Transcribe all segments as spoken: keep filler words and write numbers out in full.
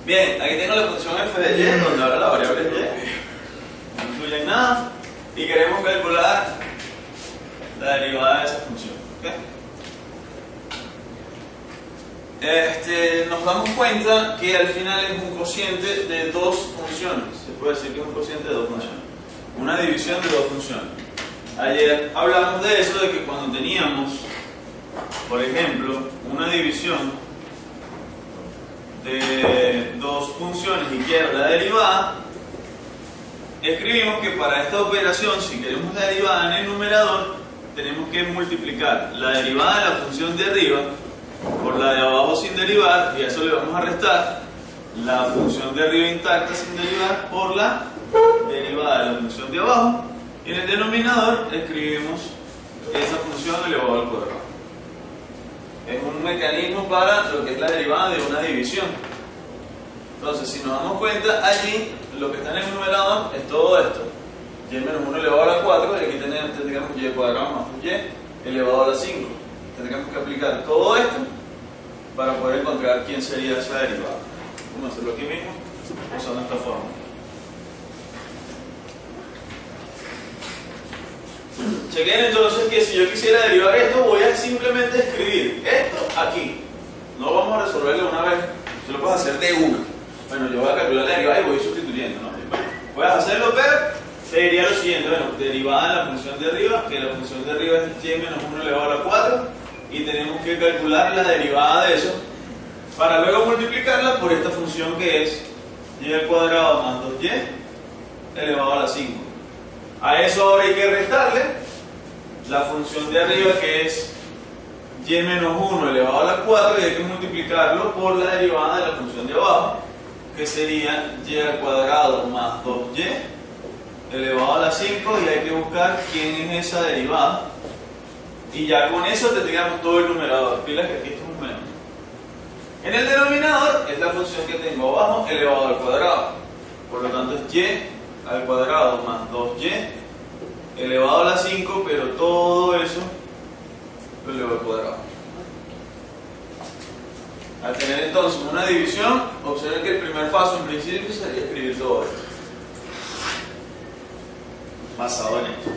Bien, aquí tengo la función f de y, donde ahora la variable es y, no incluye nada, y queremos calcular la derivada de esa función. ¿Okay? Este, nos damos cuenta que al final es un cociente de dos funciones. Se puede decir que es un cociente de dos funciones. Una división de dos funciones. Ayer hablamos de eso, de que cuando teníamos, por ejemplo, una división de dos funciones y quiero la derivada, escribimos que para esta operación, si queremos la derivada en el numerador, tenemos que multiplicar la derivada de la función de arriba por la de abajo sin derivar, y a eso le vamos a restar la función de arriba intacta sin derivar por la derivada de la función de abajo, y en el denominador escribimos esa función elevado al cuadrado. Es un mecanismo para lo que es la derivada de una división. Entonces, si nos damos cuenta, allí lo que está en el numerador es todo esto: y menos uno elevado a la cuatro, y aquí tenemos, tendríamos y cuadrado más y elevado a la cinco. Tendríamos que aplicar todo esto para poder encontrar quién sería esa derivada. Vamos a hacerlo aquí mismo usando esta forma. Chequen entonces que si yo quisiera derivar esto, voy a simplemente escribir esto aquí. No vamos a resolverlo una vez, yo lo puedo hacer de una. Bueno, yo voy a calcular la derivada y voy sustituyendo, ¿no? Voy a hacerlo, pero te diría lo siguiente: bueno, derivada de la función de arriba, que la función de arriba es y menos uno elevado a la cuatro, y tenemos que calcular la derivada de eso para luego multiplicarla por esta función que es y al cuadrado más dos y elevado a la cinco. A eso ahora hay que restarle la función de arriba, que es y menos uno elevado a la cuatro, y hay que multiplicarlo por la derivada de la función de abajo, que sería y al cuadrado más dos y elevado a la cinco, y hay que buscar quién es esa derivada, y ya con eso tendríamos todo el numerador. Pilas que aquí esto es un menos. En el denominador es la función que tengo abajo elevado al cuadrado, por lo tanto es y al cuadrado más dos y elevado a la cinco, pero todo eso lo elevo al cuadrado. Al tener entonces una división, observen que el primer paso en principio sería escribir todo esto basado en esto.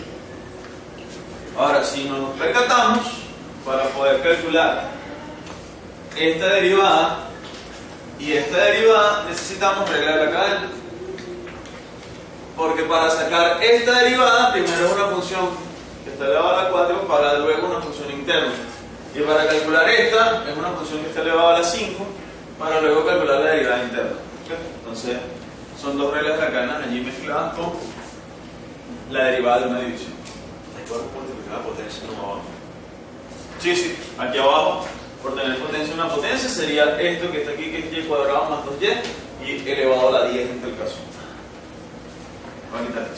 Ahora, si nos percatamos, para poder calcular esta derivada y esta derivada, necesitamos reglar la cadena, porque para sacar esta derivada primero es una función que está elevada a la cuatro, para luego una función interna, y para calcular esta es una función que está elevada a la cinco, para luego calcular la derivada interna. ¿Okay? Entonces son dos reglas de la cadena allí mezcladas con la derivada de una división. ¿Puedo multiplicar la potencia en abajo? Sí, sí, aquí abajo, por tener potencia una potencia, sería esto que está aquí, que es y cuadrado más dos y, y elevado a la diez en este caso. Voy a quitar esto.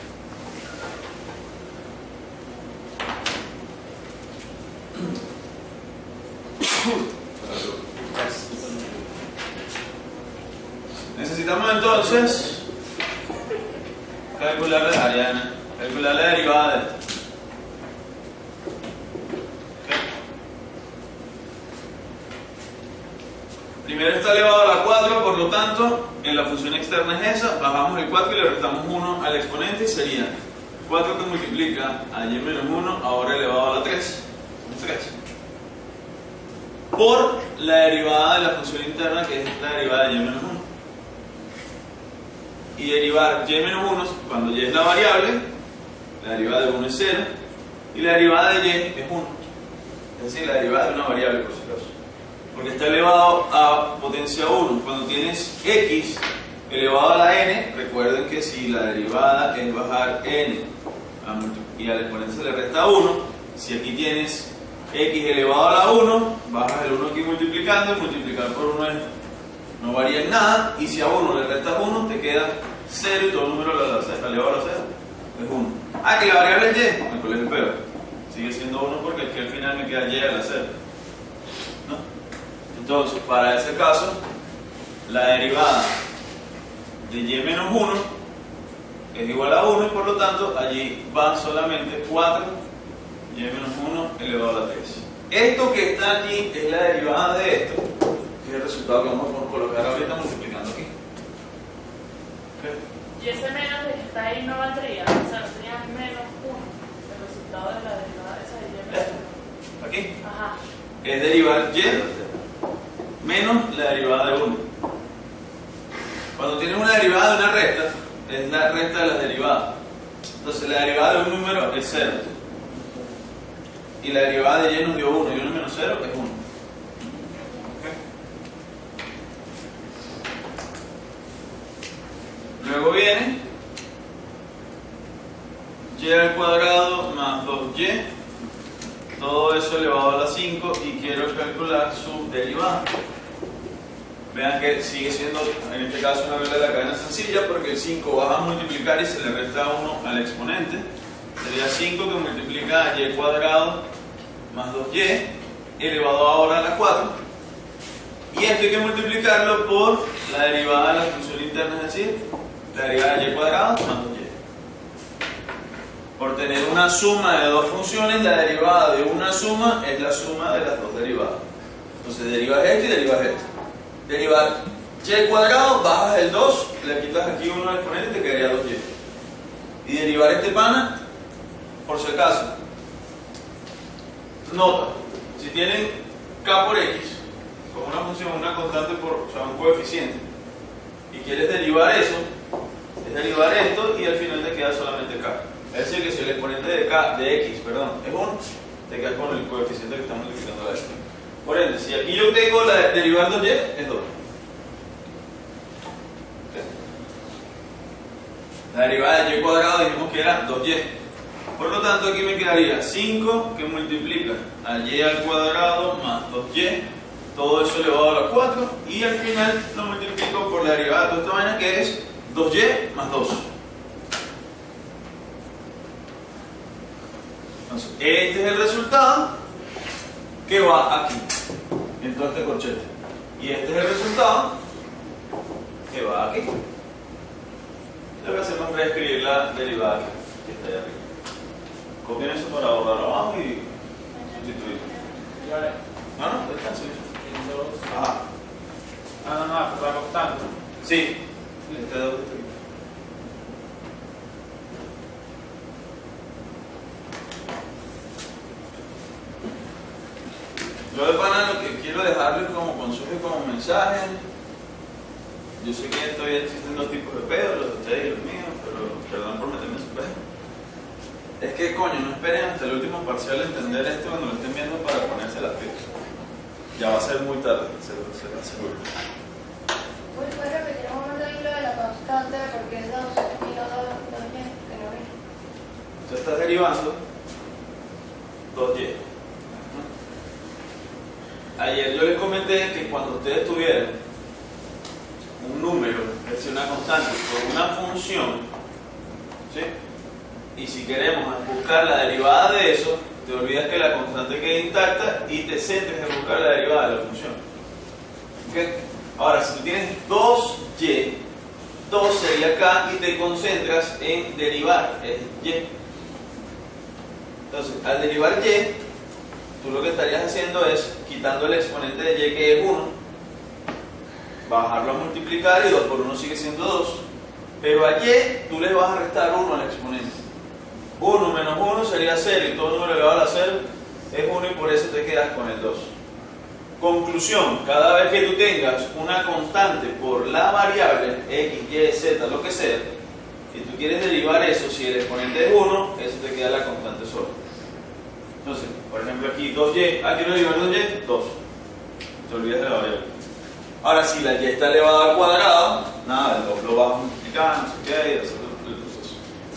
Necesitamos entonces calcular la Ariana, calcular la derivada de esto. Primero está elevado a la cuatro, por lo tanto, en la función externa es esa, bajamos el cuatro y le restamos uno al exponente, y sería cuatro que multiplica a y menos uno, ahora elevado a la tres, tres, por la derivada de la función interna, que es la derivada de y menos uno. Y derivar y menos uno, cuando y es la variable, la derivada de uno es cero, y la derivada de y es uno, es decir, la derivada de una variable, por si acaso, porque está elevado a potencia uno. Cuando tienes x elevado a la n, recuerden que si la derivada es bajar n y al exponente se le resta uno, si aquí tienes x elevado a la uno, bajas el uno aquí multiplicando, y multiplicar por uno es, no varía en nada, y si a uno le restas uno, te queda cero, y todo el número elevado a la cero es uno. Ah, que la variable es y, me colé el peor, sigue siendo uno porque aquí al final me queda y a la cero, ¿no? Entonces, para ese caso, la derivada de y menos uno es igual a uno, y por lo tanto allí va solamente cuatro y menos uno elevado a la tres. Esto que está aquí es la derivada de esto, que es el resultado que vamos a colocar ahorita multiplicando aquí. ¿Okay? Y ese menos que está ahí no valdría, o sea, no sería menos uno, el resultado de la derivada esa de y menos uno. Aquí Ajá. es derivar y menos la derivada de uno. Cuando tienes una derivada de una recta, es la recta de las derivadas. Entonces la derivada de un número es cero. Y la derivada de y nos dio uno y uno menos cero es uno. Luego viene y al cuadrado más dos y, todo eso elevado a la cinco, y quiero calcular su derivada. Vean que sigue siendo, en este caso, una regla de la cadena sencilla, porque el cinco vas a multiplicar y se le resta uno al exponente. Sería cinco que multiplica a y cuadrado más dos y elevado ahora a la cuatro. Y esto hay que multiplicarlo por la derivada de la función interna, es decir, la derivada de y cuadrado más dos y. Por tener una suma de dos funciones, la derivada de una suma es la suma de las dos derivadas. Entonces derivas esto y derivas esto. Derivar y cuadrado, bajas el dos, le quitas aquí uno al exponente y te quedaría dos y. Y derivar este pana, por si acaso. Nota, si tienen k por x, como una función, una constante por, o sea, un coeficiente, y quieres derivar eso, es derivar esto y al final te queda solamente k. Es decir, que si el exponente de k, de x, perdón, es uno, te quedas con el coeficiente que estamos multiplicando a esto. Por ende, si aquí yo tengo la de derivar dos y, es dos. La derivada de y cuadrado dijimos que era dos y. Por lo tanto, aquí me quedaría cinco que multiplica a y al cuadrado más dos y, todo eso elevado a la cuatro, y al final lo multiplico por la derivada de toda esta vaina, que es dos y más dos. Entonces, este es el resultado que va aquí, en todo este corchete. Y este es el resultado que va aquí. Lo que hacemos es escribir la derivada que está ahí arriba. Copien eso para borrar abajo y sustituir. No, no, descanso. Ajá. Ah, no, no, se va constante. Sí. Este dos. Yo de pana lo que quiero dejarles como consejo y como mensaje, yo sé que todavía existen dos tipos de pedos, los de ustedes y los míos, pero perdón por meterme en su pedo. Es que coño, no esperen hasta el último parcial entender esto cuando lo estén viendo para ponerse las pilas. Ya va a ser muy tarde, se lo aseguro. ¿Puedes repetir un momento ahí lo de la constante? Porque es dos y no dos, dos y, que no vi. Tú estás derivando dos y. Ayer yo les comenté que cuando ustedes tuvieran un número, es decir, una constante, por una función, ¿sí? Y si queremos buscar la derivada de eso, te olvidas que la constante quede intacta y te centres en buscar la derivada de la función. ¿Okay? Ahora, si tú tienes dos y, dos sería k y te concentras en derivar, es y. Entonces, al derivar y, tú lo que estarías haciendo es quitando el exponente de y, que es uno, bajarlo a multiplicar y dos por uno sigue siendo dos, pero a y tú le vas a restar uno al exponente. uno menos uno sería cero y todo número elevado a la cero es uno y por eso te quedas con el dos. Conclusión, cada vez que tú tengas una constante por la variable x, y, z, lo que sea, y tú quieres derivar eso, si el exponente es uno, eso te queda la constante sola. Entonces, por ejemplo aquí dos y, ah, quiero derivar dos y, dos. Te olvidas de la variable. Ahora, si la y está elevada al cuadrado, nada, el dos lo vas a multiplicar, no sé qué, y hacer el proceso.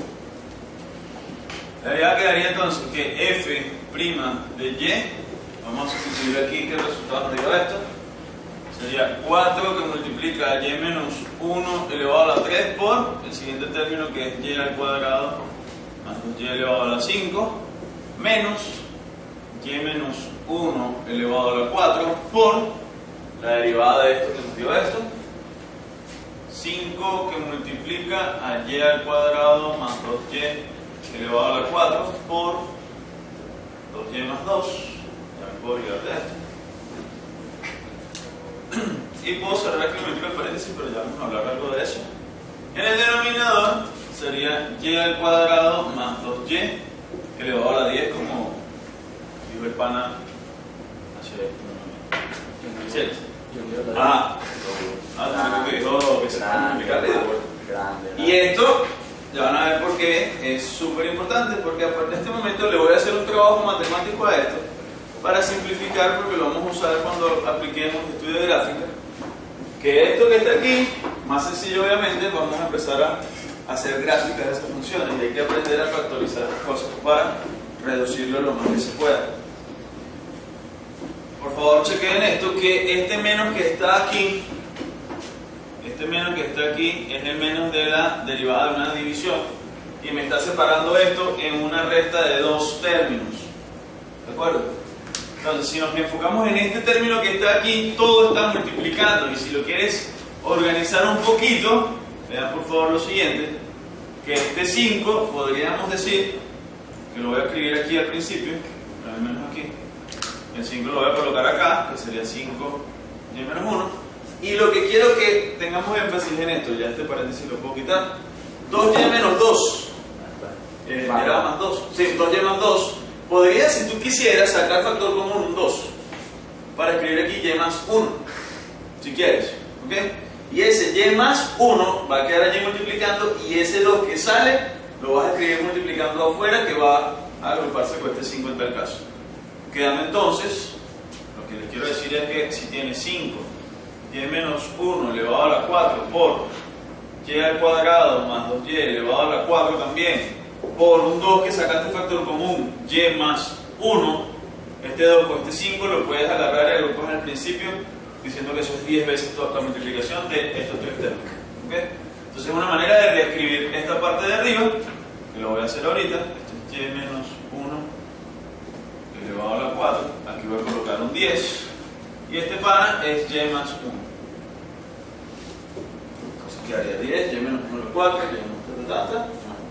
La derivada quedaría entonces que f' de y, vamos a sustituir aquí que el resultado nos diga esto, sería cuatro que multiplica a y menos uno elevado a la tres por el siguiente término que es y al cuadrado más dos y elevado a la cinco, menos y menos uno elevado a la cuatro por la derivada de esto que nos dio esto, cinco que multiplica a y al cuadrado más dos y elevado a la cuatro por dos y más dos, ya me puedo olvidar de esto. y puedo cerrar aquí el paréntesis, pero ya vamos a hablar algo de eso. En el denominador sería y al cuadrado más dos y elevado a la diez, como dijo el pana ayer. Ah, ah, que dijo que se puede multiplicar de vuelta. Y esto, ya van a ver por qué es súper importante, porque a partir de este momento le voy a hacer un trabajo matemático a esto para simplificar, porque lo vamos a usar cuando apliquemos estudio de gráfica. Que esto que está aquí, más sencillo obviamente, vamos a empezar a hacer gráficas de esas funciones y hay que aprender a factorizar las cosas para reducirlo lo más que se pueda. Por favor chequen esto, que este menos que está aquí, este menos que está aquí es el menos de la derivada de una división y me está separando esto en una resta de dos términos, ¿de acuerdo? Entonces si nos enfocamos en este término que está aquí, todo está multiplicando, y si lo quieres organizar un poquito, vean por favor lo siguiente, que este cinco podríamos decir, que lo voy a escribir aquí al principio, al menos aquí, el cinco lo voy a colocar acá, que sería cinco y menos uno. Y lo que quiero que tengamos énfasis en esto, ya este paréntesis lo puedo quitar, dos y menos dos, eh, era más dos, sí, dos y más dos, podría, si tú quisieras, sacar factor común un dos, para escribir aquí y más uno, si quieres, ¿ok? Y ese y más uno va a quedar allí multiplicando, y ese dos que sale, lo vas a escribir multiplicando afuera, que va a agruparse con este cinco en tal caso. Quedando entonces, lo que les quiero decir es que si tienes cinco y menos uno elevado a la cuatro por y al cuadrado más dos y elevado a la cuatro también por un dos que sacaste factor común y más uno, este dos con este cinco lo puedes agarrar y agrupas al principio diciendo que eso es diez veces toda la multiplicación de estos tres términos, ¿okay? Entonces es una manera de reescribir esta parte de arriba, que lo voy a hacer ahorita. Esto es y menos uno elevado a la cuatro, aquí voy a colocar un diez, y este pana es y más uno. Entonces quedaría diez, y menos uno a la cuatro, y menos tanta.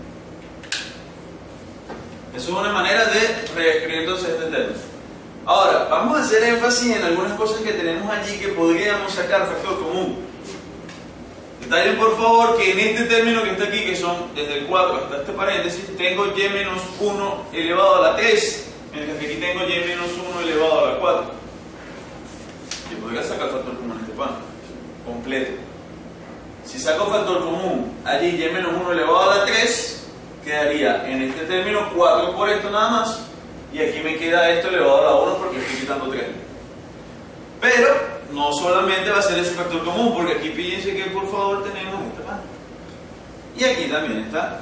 Eso es una manera de reescribir entonces este término. Ahora, vamos a hacer énfasis en algunas cosas que tenemos allí que podríamos sacar factor común. Detallen por favor que en este término que está aquí, que son desde el cuatro hasta este paréntesis, tengo y menos uno elevado a la tres. Mientras que aquí tengo y menos uno elevado a la cuatro. Yo podría sacar factor común en este pan completo. Si saco factor común allí y menos uno elevado a la tres, quedaría en este término cuatro por esto nada más, y aquí me queda esto elevado a la uno porque estoy quitando tres. Pero no solamente va a ser ese factor común, porque aquí fíjense que por favor tenemos este pan, y aquí también está.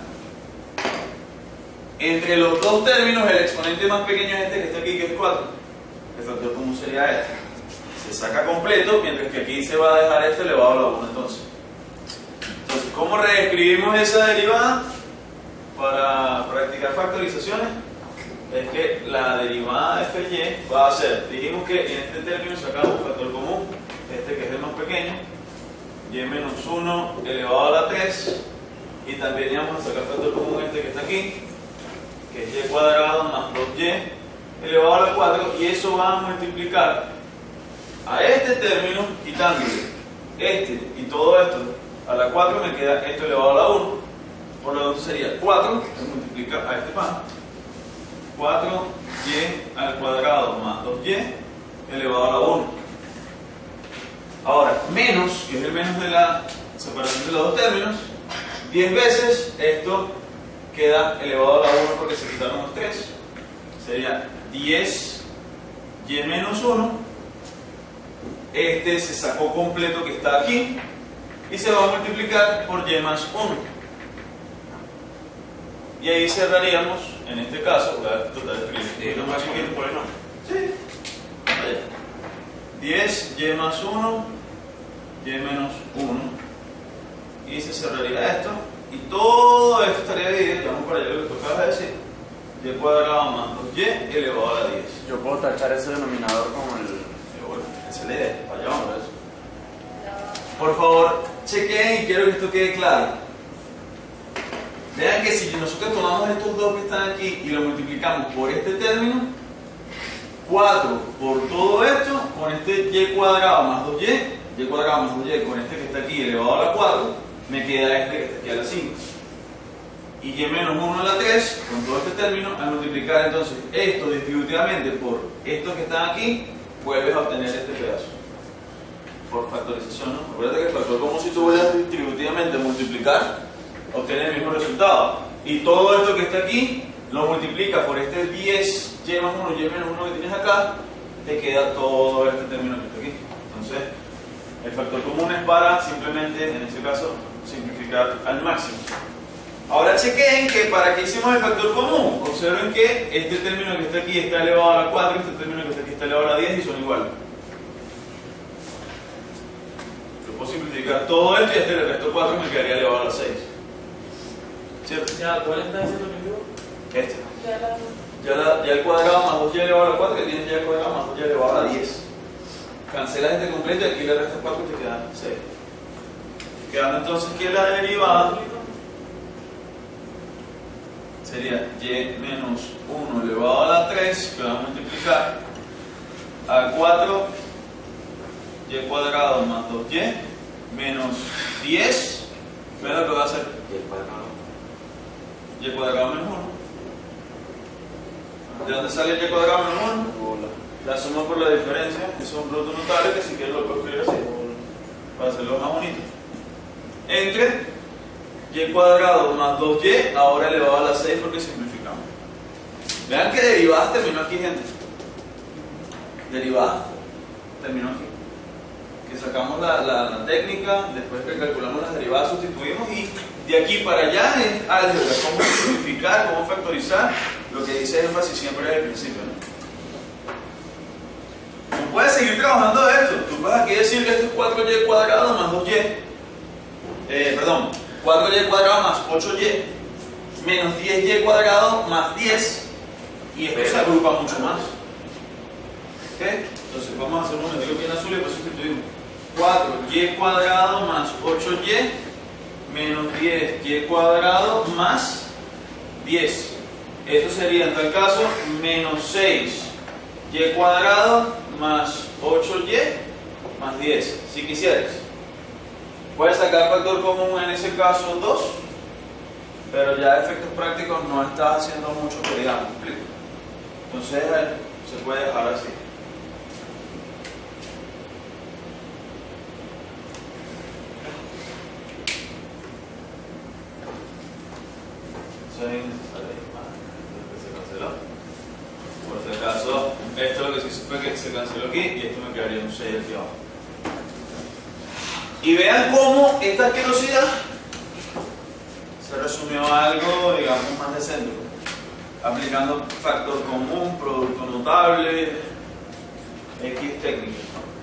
Entre los dos términos, el exponente más pequeño es este que está aquí, que es cuatro. El factor común sería este. Se saca completo, mientras que aquí se va a dejar este elevado a la uno entonces. Entonces, ¿cómo reescribimos esa derivada para practicar factorizaciones? Es que la derivada de f y va a ser, dijimos que en este término sacamos factor común, este que es el más pequeño, y menos uno elevado a la tres, y también íbamos a sacar factor común este que está aquí, que es y cuadrado más dos y elevado a la cuatro, y eso va a multiplicar a este término quitándole este y todo esto a la cuatro, me queda esto elevado a la uno, por lo tanto sería cuatro que multiplica a este pan, cuatro y al cuadrado más dos y elevado a la uno. Ahora, menos, que es el menos de la separación de los dos términos, diez veces esto queda elevado a la uno porque se quitaron los tres. Sería diez y menos uno. Este se sacó completo que está aquí y se va a multiplicar por y más uno. Y ahí cerraríamos, en este caso, voy a tratar de escribir lo más chiquito por el nombre. Sí. Vaya. diez y más uno, y menos uno. Y se cerraría esto. Y todo esto estaría dividido, vamos para allá lo que tú acabas de decir, y cuadrado más dos y elevado a la diez. Yo puedo tachar ese denominador como el... Bueno, esa es la idea, para allá vamos a eso. Por favor, chequen y quiero que esto quede claro. Vean que si nosotros tomamos estos dos que están aquí y lo multiplicamos por este término, cuatro por todo esto, con este y cuadrado más dos y, y cuadrado más dos y con este que está aquí elevado a la cuatro, me queda este que está aquí a la cinco. Y y menos uno a la tres, con todo este término, al multiplicar entonces esto distributivamente por estos que están aquí, vuelves a obtener este pedazo. Por factorización, ¿no? Acuérdate que el factor común, si tú vuelves distributivamente a multiplicar, obtienes el mismo resultado. Y todo esto que está aquí, lo multiplica por este diez y más uno, y menos uno que tienes acá, te queda todo este término que está aquí. Entonces, el factor común es para simplemente, en este caso, simplificar al máximo. Ahora chequen que para que hicimos el factor común, observen que este término que está aquí está elevado a la cuatro, este término que está aquí está elevado a la diez y son iguales. Yo puedo simplificar todo esto y este le resto cuatro y me quedaría elevado a la seis. ¿Cierto? Ya, ¿cuál está diciendo que Este. Ya la... Ya, la, ya el cuadrado más dos y elevado a la cuatro, que tienes ya el cuadrado más dos y elevado a la diez. Cancelas este completo y aquí le restas cuatro y te quedan seis. Quedando entonces que la derivada sería y menos uno elevado a la tres, que va a multiplicar a cuatro y cuadrado más dos y menos diez. ¿Ven lo que va a hacer? Y el cuadrado. Y cuadrado menos uno. ¿De dónde sale y cuadrado menos uno? La suma por la diferencia, eso es un producto notable que si quieres lo puedo escribir así, para hacerlo más bonito. Entre y cuadrado más dos y, ahora elevado a la seis porque simplificamos. Vean que derivadas terminó aquí, gente. Derivadas terminó aquí. Que sacamos la, la, la técnica, después que calculamos las derivadas sustituimos y de aquí para allá es álgebra, cómo simplificar, cómo factorizar, lo que dice énfasis siempre desde el principio, ¿no? Tú puedes seguir trabajando de esto. Tú puedes aquí decir que esto es cuatro y cuadrado más dos y. Eh, perdón, cuatro y cuadrado más ocho y menos diez y cuadrado más diez. Y esto se agrupa mucho más. ¿Ok? Entonces vamos a hacer un momentito aquí en azul y después sustituimos. cuatro y cuadrado más ocho y menos diez y cuadrado más diez. Esto sería en tal caso menos seis y cuadrado más ocho y más diez, si quisieras. Puedes sacar factor común en ese caso dos, pero ya a efectos prácticos no estás haciendo mucho que digamos, ¿me explico? Entonces eh, se puede dejar así. Eso es innecesario. Se canceló. Por si acaso, esto lo que se hizo fue que se canceló aquí y esto me quedaría un seis aquí abajo. Y vean cómo esta asquerosidad se resumió a algo, digamos, más decente. Aplicando factor común, producto notable, X técnica.